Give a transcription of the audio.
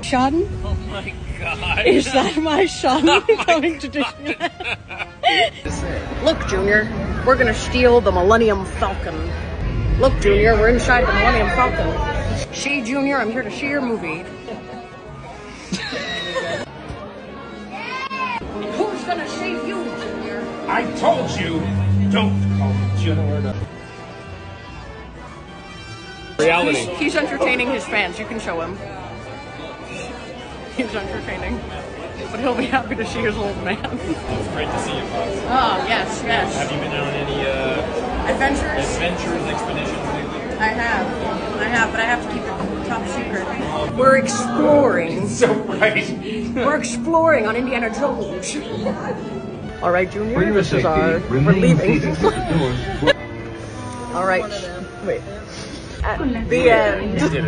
Sean? Oh my god. Is that my son coming to Disneyland? Look, Junior, we're gonna steal the Millennium Falcon. Look, Junior, we're inside the Millennium Falcon. See, Junior, I'm here to see your movie. Who's gonna save you, Junior? I told you, don't call me Junior. Reality. He's entertaining his fans. You can show him. He's entertaining. But he'll be happy to see his old man. It's great to see you, Fox. Oh, yes, yes. Have you been on any Adventures? expeditions lately? I have, but I have to keep it top secret. We're exploring. So right. We're exploring on Indiana Jones. All right, Junior, For your this is safety, our... We're remain leaving. seated at the doors. All right. Wait. At the end.